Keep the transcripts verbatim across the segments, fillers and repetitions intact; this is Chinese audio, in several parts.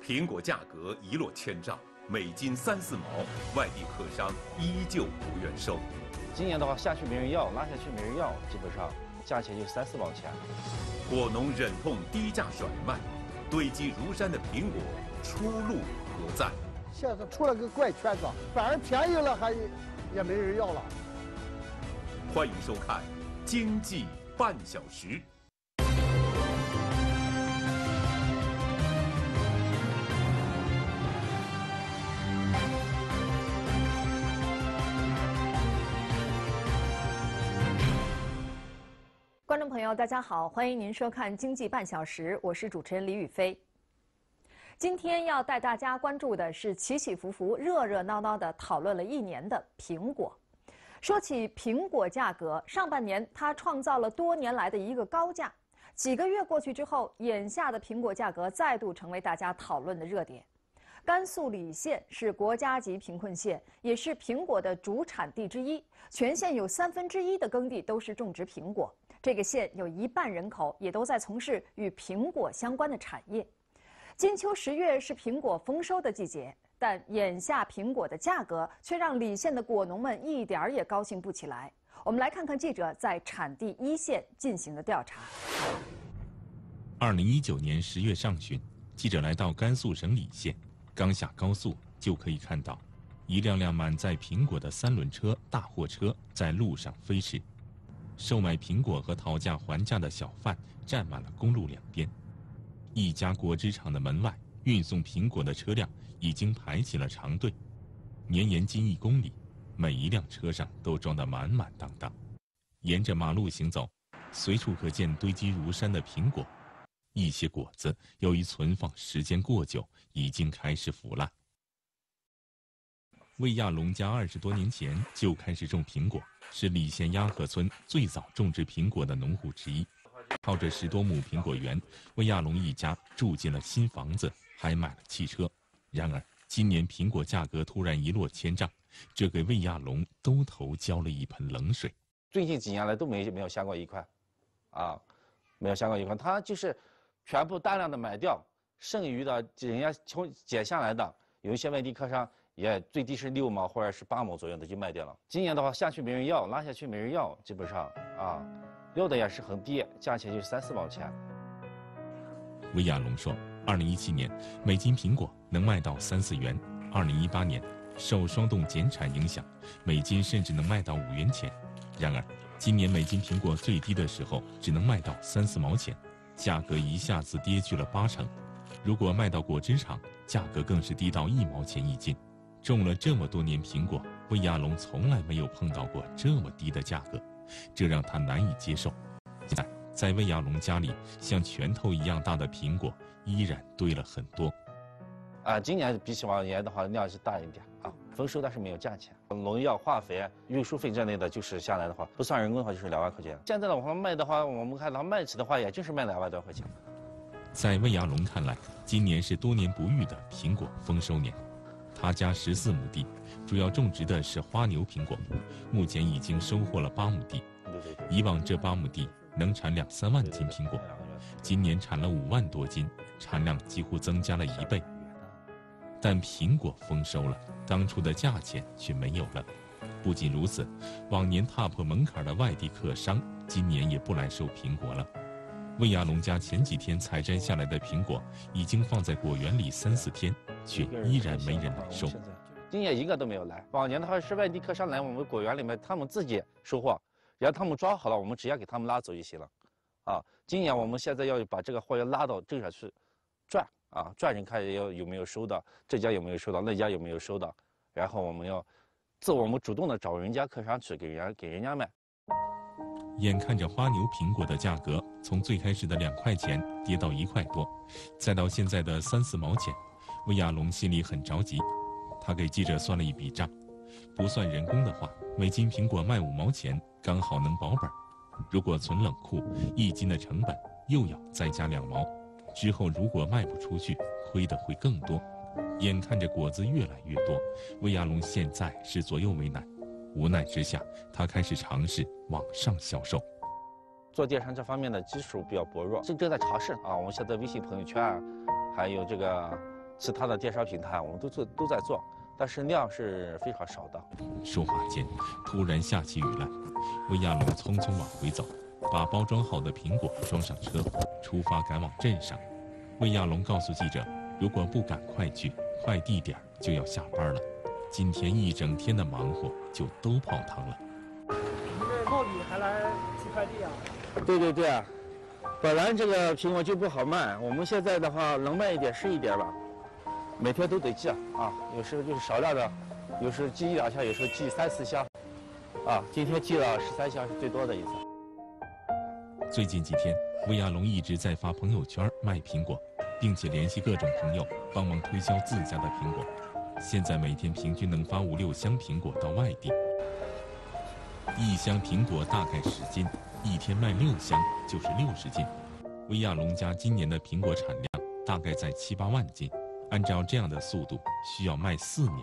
苹果价格一落千丈，每斤三四毛，外地客商依旧不愿收。 今年的话，下去没人要，拉下去没人要，基本上价钱就三四毛钱。 果农忍痛低价甩卖，堆积如山的苹果出路何在？ 现在出了个怪圈子，反而便宜了还也没人要了。 欢迎收看《经济半小时》。 观众朋友，大家好，欢迎您收看《经济半小时》，我是主持人李宇飞。今天要带大家关注的是起起伏伏、热热闹闹的讨论了一年的苹果。说起苹果价格，上半年它创造了多年来的一个高价，几个月过去之后，眼下的苹果价格再度成为大家讨论的热点。甘肃礼县是国家级贫困县，也是苹果的主产地之一，全县有三分之一的耕地都是种植苹果。这个县有一半人口也都在从事与苹果相关的产业。金秋十月是苹果丰收的季节，但眼下苹果的价格却让礼县的果农们一点儿也高兴不起来。我们来看看记者在产地一线进行的调查。 二零一九年十月上旬，记者来到甘肃省礼县，刚下高速就可以看到一辆辆满载苹果的三轮车、大货车在路上飞驰。售卖苹果和讨价还价的小贩站满了公路两边，一家果汁厂的门外，运送苹果的车辆已经排起了长队，绵延近一公里，每一辆车上都装得满满当当。沿着马路行走，随处可见堆积如山的苹果，一些果子由于存放时间过久，已经开始腐烂。魏亚龙家二十多年前就开始种苹果，是礼县鸭河村最早种植苹果的农户之一。靠着十多亩苹果园，魏亚龙一家住进了新房子，还买了汽车。然而，今年苹果价格突然一落千丈，这给魏亚龙兜头浇了一盆冷水。 最近几年来都没没有下过一块，啊，没有下过一块，他就是全部大量的买掉，剩余的人家从减下来的，有一些外地客商。也最低是六毛或者是八毛左右的就卖掉了。今年的话下去没人要，拉下去没人要，基本上啊，要的也是很低，价钱就三四毛钱。 魏亚龙说，二零一七年每斤苹果能卖到三四元，二零一八年受霜冻减产影响，每斤甚至能卖到五元钱。然而，今年每斤苹果最低的时候只能卖到三四毛钱，价格一下子跌去了八成。如果卖到果汁厂，价格更是低到一毛钱一斤。种了这么多年苹果，魏亚龙从来没有碰到过这么低的价格，这让他难以接受。现在，在魏亚龙家里，像拳头一样大的苹果依然堆了很多。 啊，今年比起往年的话，量是大一点啊。丰收但是没有价钱，农药、化肥、运输费这类的，就是下来的话，不算人工的话，就是两万块钱。现在的话卖的话，我们看它卖起的话，也就是卖两万多块钱。 在魏亚龙看来，今年是多年不遇的苹果丰收年。他家十四亩地，主要种植的是花牛苹果，目前已经收获了八亩地。以往这八亩地能产两三万斤苹果，今年产了五万多斤，产量几乎增加了一倍。但苹果丰收了，当初的价钱却没有了。不仅如此，往年踏破门槛的外地客商，今年也不来收苹果了。魏亚龙家前几天采摘下来的苹果，已经放在果园里三四天，却依然没人来收。 今年一个都没有来。往年的话是外地客商来我们果园里面，他们自己收获，然后他们抓好了，我们直接给他们拉走就行了。啊，今年我们现在要把这个货要拉到镇上去转啊，转人看要有没有收到，这家有没有收到，那家有没有收到，然后我们要自我们主动的找人家客商去给人家给人家卖。 眼看着花牛苹果的价格从最开始的两块钱跌到一块多，再到现在的三四毛钱，魏亚龙心里很着急。他给记者算了一笔账，不算人工的话，每斤苹果卖五毛钱，刚好能保本。如果存冷库，一斤的成本又要再加两毛，之后如果卖不出去，亏的会更多。眼看着果子越来越多，魏亚龙现在是左右为难。无奈之下，他开始尝试网上销售。 做电商这方面的基础比较薄弱，正正在尝试啊。我们现在微信朋友圈，还有这个其他的电商平台我们都做都在做，但是量是非常少的。 说话间，突然下起雨来，魏亚龙匆匆往回走，把包装好的苹果装上车，出发赶往镇上。魏亚龙告诉记者，如果不赶快去，快递点就要下班了，今天一整天的忙活就都泡汤了。 你这冒雨还来寄快递啊？ 对对对啊，本来这个苹果就不好卖，我们现在的话能卖一点是一点吧，每天都得寄啊，有时候就是少量的，有时候寄一两箱，有时候寄三四箱，啊，今天寄了十三箱是最多的一次。 最近几天，魏亚龙一直在发朋友圈卖苹果，并且联系各种朋友帮忙推销自家的苹果。现在每天平均能发五六箱苹果到外地，一箱苹果大概十斤，一天卖六箱就是六十斤。魏亚龙家今年的苹果产量大概在七八万斤，按照这样的速度，需要卖四年。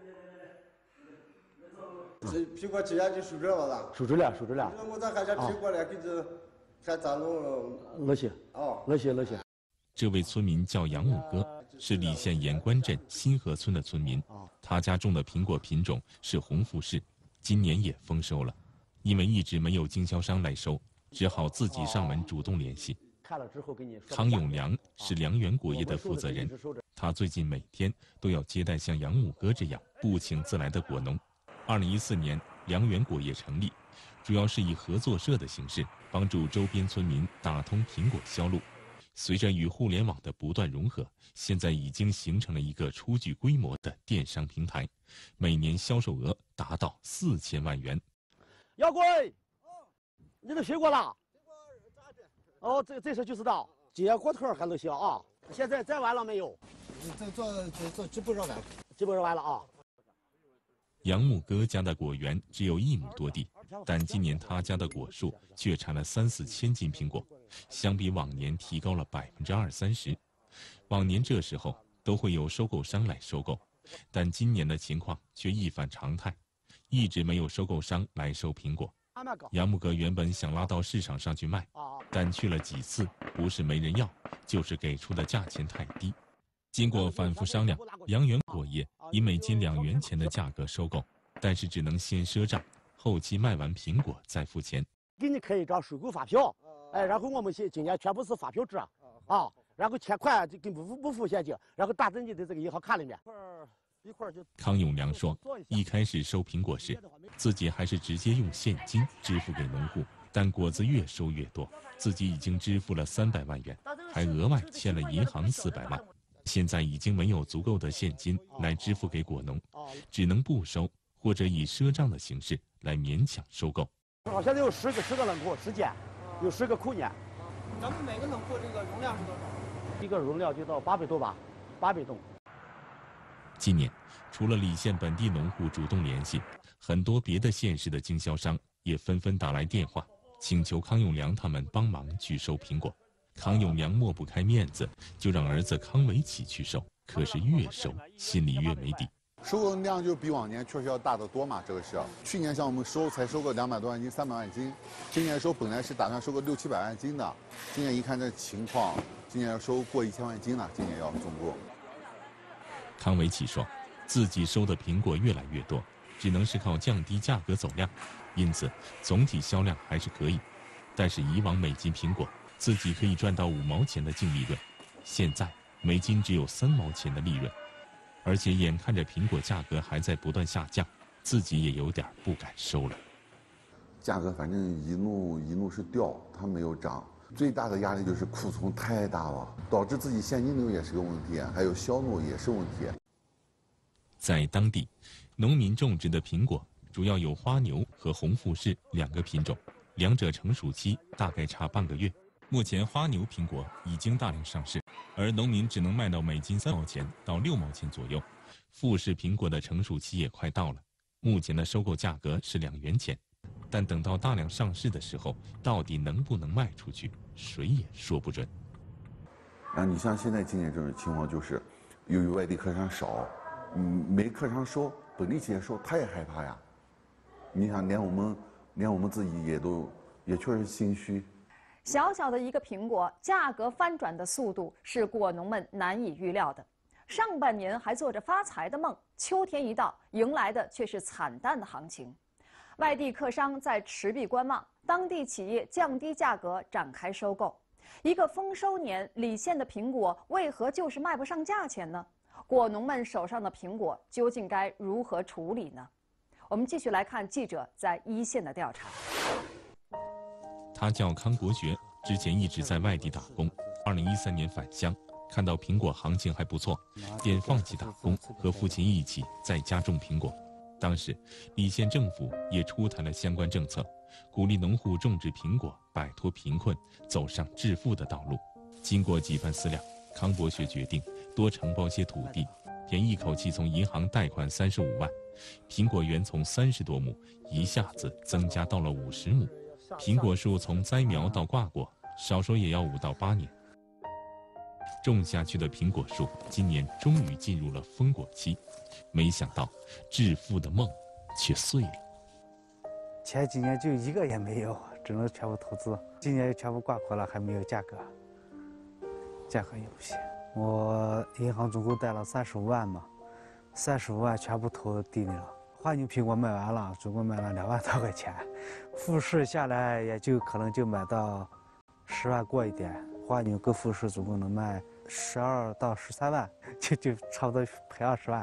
这苹果这样就收着了啦？ 收着了，收着了。 我咋还想苹果呢？给这还咋弄？ 那些哦， 那些那些。 这位村民叫杨木哥，是澧县盐官镇新河村的村民。他家种的苹果品种是红富士，今年也丰收了。因为一直没有经销商来收，只好自己上门主动联系。康永良是良源果业的负责人，他最近每天都要接待像杨木哥这样不请自来的果农。二零一四年，良源果业成立，主要是以合作社的形式帮助周边村民打通苹果销路。随着与互联网的不断融合，现在已经形成了一个初具规模的电商平台，每年销售额达到四千万元。 姚贵，你都学过了？哦，这这事就知道，接果头还能行啊。现在摘完了没有？ 这做这做基本上完， 基本上完了啊。 杨木哥家的果园只有一亩多地，但今年他家的果树却产了三四千斤苹果，相比往年提高了百分之二三十。往年这时候都会有收购商来收购，但今年的情况却一反常态，一直没有收购商来收苹果。杨木哥原本想拉到市场上去卖，但去了几次，不是没人要，就是给出的价钱太低。经过反复商量，良源果业以每斤两元钱的价格收购，但是只能先赊账，后期卖完苹果再付钱。 给你开一张收购发票，哎，然后我们现今年全部是发票制啊，然后钱款就跟不不付现金，然后打在你的这个银行卡里面。一块就。 康永良说，一开始收苹果时，自己还是直接用现金支付给农户，但果子越收越多，自己已经支付了三百万元，还额外欠了银行四百万。现在已经没有足够的现金来支付给果农，只能不收或者以赊账的形式来勉强收购。 现在有十个十个冷库，时间有十个库年。 咱们每个冷库这个容量是多少？ 一个容量就到八百多吧，八百吨。 今年，除了澧县本地农户主动联系，很多别的县市的经销商也纷纷打来电话，请求康永良他们帮忙去收苹果。康永良抹不开面子，就让儿子康维启去收。可是越收，心里越没底。 收购量就比往年确实要大得多嘛，这个是。去年像我们收才收个两百多万斤、三百万斤，今年收本来是打算收个六七百万斤的，今年一看这情况，今年要收过一千万斤了，今年要总共。 康维启说，自己收的苹果越来越多，只能是靠降低价格走量，因此总体销量还是可以。但是以往每斤苹果自己可以赚到五毛钱的净利润，现在每斤只有三毛钱的利润，而且眼看着苹果价格还在不断下降，自己也有点不敢收了。 价格反正一路一路是掉，它没有涨。最大的压力就是库存太大了，导致自己现金流也是个问题，还有销路也是问题。 在当地，农民种植的苹果主要有花牛和红富士两个品种，两者成熟期大概差半个月。目前花牛苹果已经大量上市，而农民只能卖到每斤三毛钱到六毛钱左右。富士苹果的成熟期也快到了，目前的收购价格是两元钱，但等到大量上市的时候，到底能不能卖出去，谁也说不准。 然后你像现在今年这种情况，就是由于外地客商少，嗯，没客商收，本地企业收，他也害怕呀。你想，连我们连我们自己也都也确实心虚。 小小的一个苹果，价格翻转的速度是果农们难以预料的。 上半年还做着发财的梦，秋天一到，迎来的却是惨淡的行情。外地客商在持币观望，当地企业降低价格展开收购。一个丰收年，澧县的苹果为何就是卖不上价钱呢？果农们手上的苹果究竟该如何处理呢？我们继续来看记者在一线的调查。 他叫康国学，之前一直在外地打工。二零一三年返乡，看到苹果行情还不错，便放弃打工，和父亲一起在家种苹果。当时，澧县政府也出台了相关政策，鼓励农户种植苹果，摆脱贫困，走上致富的道路。经过几番思量，康伯学决定多承包些土地，便一口气从银行贷款三十五万，苹果园从三十多亩一下子增加到了五十亩。苹果树从栽苗到挂果，少说也要五到八年。种下去的苹果树今年终于进入了丰果期，没想到致富的梦却碎了。 前几年就一个也没有，只能全部投资。今年全部挂果了，还没有价格，价格也不行。我银行总共贷了三十五万嘛，三十五万全部投地里了。花牛苹果卖完了，总共卖了两万多块钱，复式下来也就可能就买到十万过一点。花牛跟复式总共能卖十二到十三万，就就差不多赔二十万。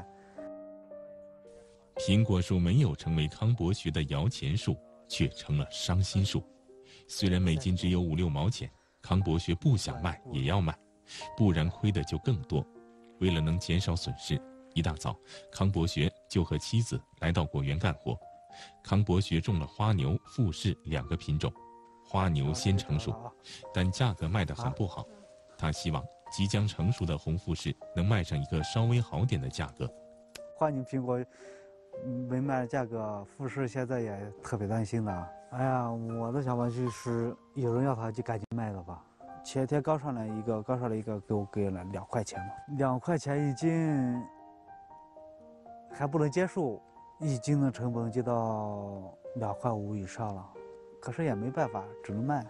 苹果树没有成为康伯学的摇钱树，却成了伤心树。虽然每斤只有五六毛钱，康伯学不想卖也要卖，不然亏的就更多。为了能减少损失，一大早，康伯学就和妻子来到果园干活。康伯学种了花牛、富士两个品种。花牛先成熟，但价格卖得很不好。他希望即将成熟的红富士能卖上一个稍微好点的价格。 花牛苹果没卖的价格，富士现在也特别担心的。哎呀，我的想法就是有人要它就赶紧卖了吧。前天刚上来一个，刚上来一个给我给了两块钱嘛，两块钱一斤还不能接受，一斤的成本就到两块五以上了。可是也没办法，只能卖。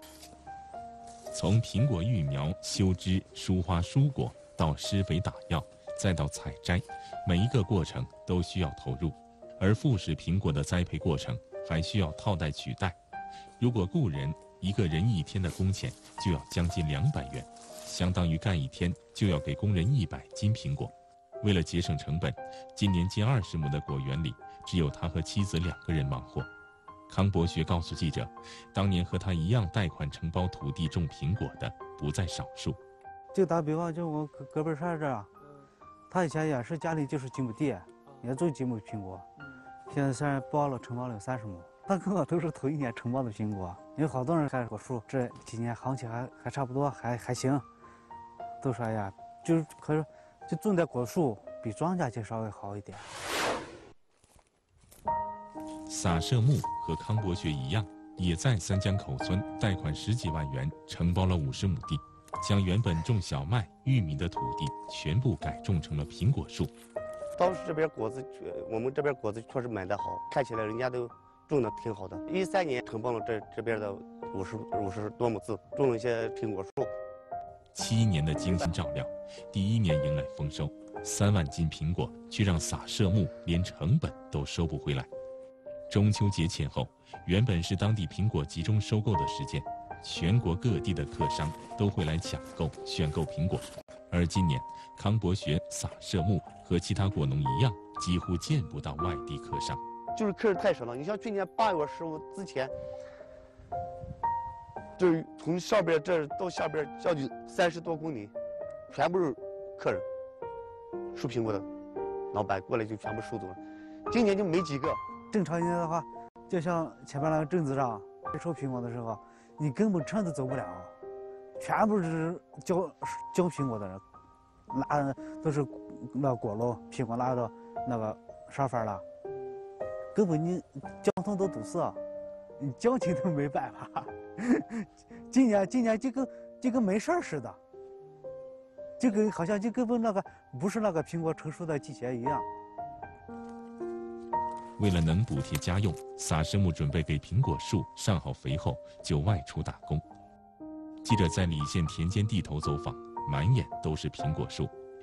从苹果育苗、修枝、疏花、疏果到施肥打药，再到采摘，每一个过程都需要投入。而富士苹果的栽培过程还需要套袋取代。如果雇人，一个人一天的工钱就要将近两百元，相当于干一天就要给工人一百斤苹果。为了节省成本，今年近二十亩的果园里，只有他和妻子两个人忙活。康伯学告诉记者，当年和他一样贷款承包土地种苹果的不在少数。 就打比方，就我隔隔壁山这儿，他以前也是家里就是几亩地，也种几亩苹果，现在虽然包了承包了有三十亩，他跟我都是头一年承包的苹果。有好多人开果树，这几年行情还还差不多，还还行，都说哎呀，就是可是就种点果树比庄稼就稍微好一点。 撒舍木和康伯学一样，也在三江口村贷款十几万元承包了五十亩地，将原本种小麦、玉米的土地全部改种成了苹果树。 当时这边果子，我们这边果子确实买得好，看起来人家都种的挺好的。一三年承包了这这边的五十五十多亩地，种了一些苹果树。 七年的精心照料，第一年迎来丰收，三万斤苹果却让撒舍木连成本都收不回来。中秋节前后，原本是当地苹果集中收购的时间，全国各地的客商都会来抢购、选购苹果。而今年，康伯学、撒舍木和其他果农一样，几乎见不到外地客商， 就是客人太少了。你像去年八月十五之前，就是从上边这儿到下边将近三十多公里，全部是客人，收苹果的老板过来就全部收走了。今年就没几个。 正常年的话，就像前面那个镇子上收苹果的时候，你根本车都走不了，全部是交交苹果的人，拉都是那果篓，苹果拉到那个上方了，根本你交通都堵塞，你交警都没办法。今年今年就跟就跟没事似的，就跟好像就跟那个不是那个苹果成熟的季节一样。 为了能补贴家用，撒舍木准备给苹果树上好肥后就外出打工。记者在澧县田间地头走访，满眼都是苹果树。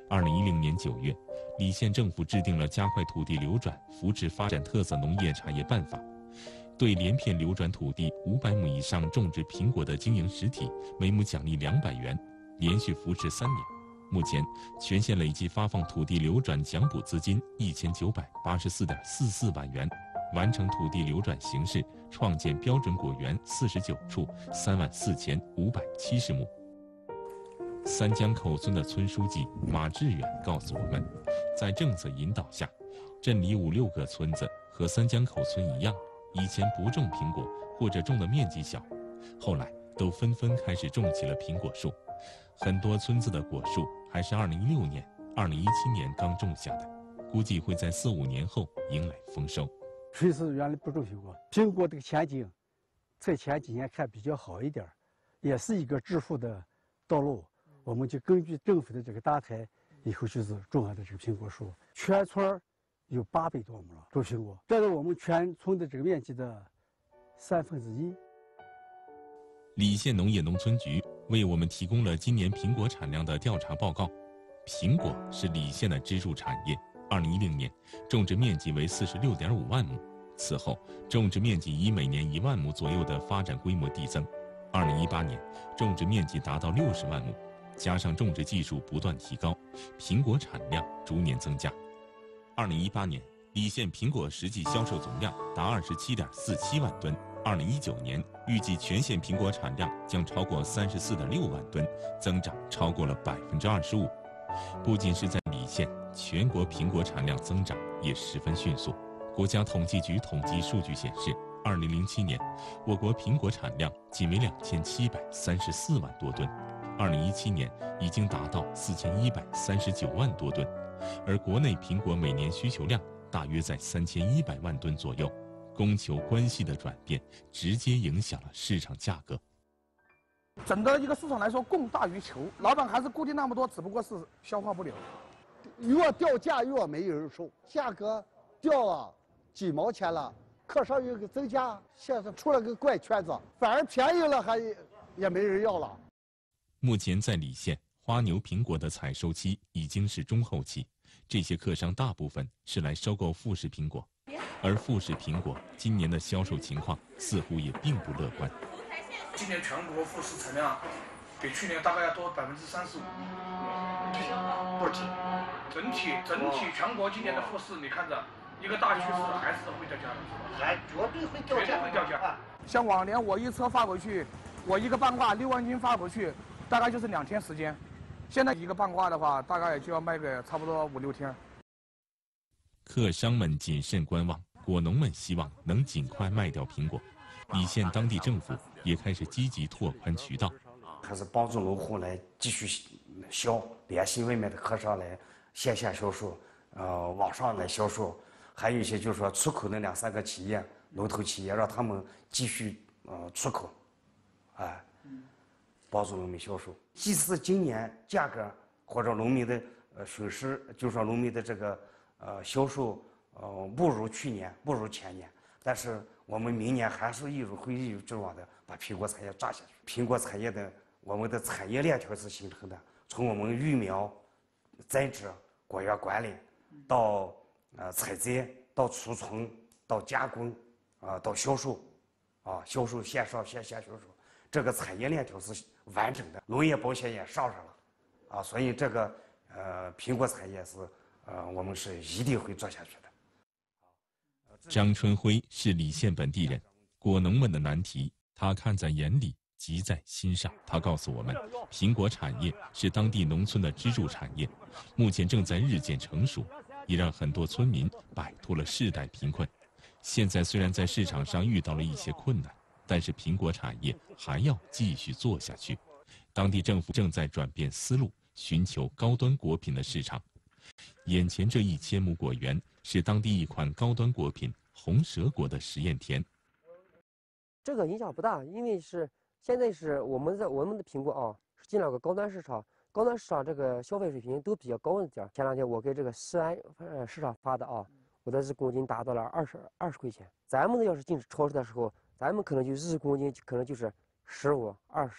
二零一零年九月，澧县政府制定了加快土地流转、扶持发展特色农业产业办法，对连片流转土地五百亩以上种植苹果的经营实体，每亩奖励两百元，连续扶持三年。目前，全县累计发放土地流转奖补资金一千九百八十四点四四万元，完成土地流转形式，创建标准果园四十九处，三万四千五百七十亩。三江口村的村书记马志远告诉我们，在政策引导下，镇里五六个村子和三江口村一样，以前不种苹果或者种的面积小，后来都纷纷开始种起了苹果树。很多村子的果树还是二零一六年、二零一七年刚种下的，估计会在四五年后迎来丰收。 谁是原来不种苹果？苹果这个前景，在前几年看比较好一点，也是一个致富的道路。我们就根据政府的这个大台，以后就是种下的这个苹果树，全村有八百多亩了种苹果，占到我们全村的这个面积的三分之一。 澧县农业农村局为我们提供了今年苹果产量的调查报告。苹果是澧县的支柱产业，二零一零年种植面积为四十六点五万亩，此后种植面积以每年一万亩左右的发展规模递增。二零一八年种植面积达到六十万亩。加上种植技术不断提高，苹果产量逐年增加。二零一八年，澧县苹果实际销售总量达二十七点四七万吨。二零一九年，预计全县苹果产量将超过三十四点六万吨，增长超过了百分之二十五。不仅是在澧县，全国苹果产量增长也十分迅速。国家统计局统计数据显示，二零零七年，我国苹果产量仅为两千七百三十四万多吨。二零一七年已经达到四千一百三十九万多吨，而国内苹果每年需求量大约在三千一百万吨左右。供求关系的转变，直接影响了市场价格。 整个一个市场来说，供大于求，老板还是固定那么多，只不过是消化不了。 越掉价越没人收，价格掉了几毛钱了，客商又给增加，现在出了个怪圈子，反而便宜了还也没人要了。 目前在澧县，花牛苹果的采收期已经是中后期，这些客商大部分是来收购富士苹果，而富士苹果今年的销售情况似乎也并不乐观。 今年全国富士产量比去年大概要多百分之三十五，不止。整体整体全国今年的富士，你看着一个大趋势还是会掉价的， 还绝对会掉价， 绝对会掉价。 像往年我一车发回去，我一个半挂六万斤发回去，大概就是两天时间。现在一个半挂的话，大概就要卖个差不多五六天。 客商们谨慎观望，果农们希望能尽快卖掉苹果。澧县当地政府也开始积极拓宽渠道， 还是帮助农户来继续销，联系外面的客商来线下销售，呃，网上来销售，还有一些就是说出口那两三个企业，龙头企业，让他们继续呃出口，哎，帮助农民销售。即使今年价格或者农民的呃损失，就是说农民的这个呃销售呃不如去年，不如前年，但是我们明年还是一如会一如既往的把苹果产业扎下去。苹果产业的我们的产业链条是形成的，从我们育苗、栽植、果园管理，到呃采摘，到储存，到加工，啊、呃，到销售，啊，销售线上线下销售，这个产业链条是完整的。农业保险也上上了，啊，所以这个呃苹果产业是呃我们是一定会做下去的。 张春辉是澧县本地人，果农们的难题他看在眼里，急在心上。他告诉我们，苹果产业是当地农村的支柱产业，目前正在日渐成熟，也让很多村民摆脱了世代贫困。现在虽然在市场上遇到了一些困难，但是苹果产业还要继续做下去。当地政府正在转变思路，寻求高端果品的市场。眼前这一千亩果园是当地一款高端果品红蛇果的实验田。 这个影响不大，因为是现在是我们在我们的苹果啊是进了个高端市场，高端市场这个消费水平都比较高一点。前两天我给这个西安呃市场发的啊，我的日公斤达到了二十二十块钱。咱们要是进超市的时候，咱们可能就日公斤可能就是十五、二十，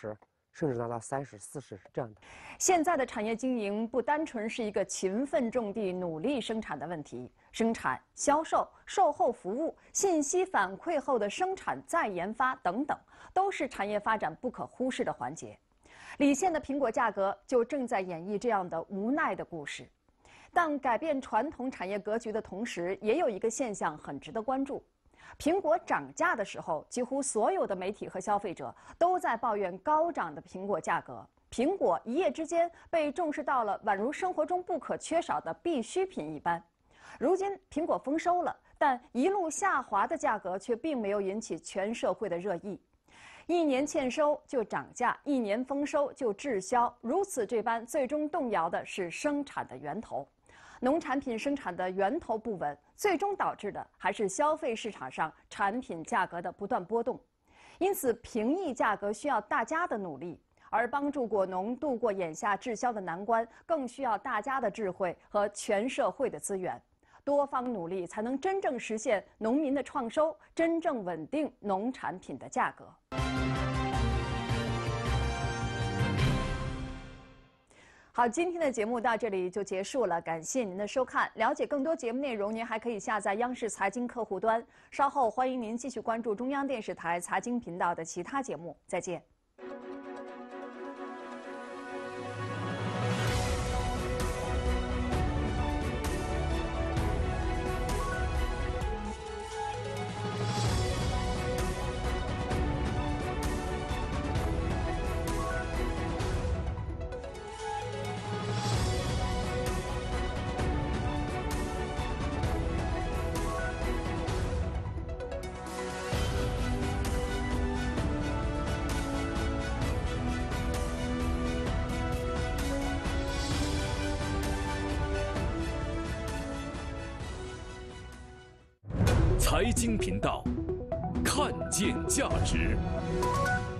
甚至达到三十、四十这样的。 现在的产业经营不单纯是一个勤奋种地、努力生产的问题，生产、销售、售后服务、信息反馈后的生产再研发等等，都是产业发展不可忽视的环节。李县的苹果价格就正在演绎这样的无奈的故事。但改变传统产业格局的同时，也有一个现象很值得关注。苹果涨价的时候，几乎所有的媒体和消费者都在抱怨高涨的苹果价格。苹果一夜之间被重视到了宛如生活中不可缺少的必需品一般。如今苹果丰收了，但一路下滑的价格却并没有引起全社会的热议。一年欠收就涨价，一年丰收就滞销，如此这般，最终动摇的是生产的源头。农产品生产的源头不稳，最终导致的还是消费市场上产品价格的不断波动。因此，平抑价格需要大家的努力，而帮助果农度过眼下滞销的难关，更需要大家的智慧和全社会的资源。多方努力，才能真正实现农民的创收，真正稳定农产品的价格。好，今天的节目到这里就结束了，感谢您的收看。了解更多节目内容，您还可以下载央视财经客户端。稍后欢迎您继续关注中央电视台财经频道的其他节目。再见。 财经频道，看见价值。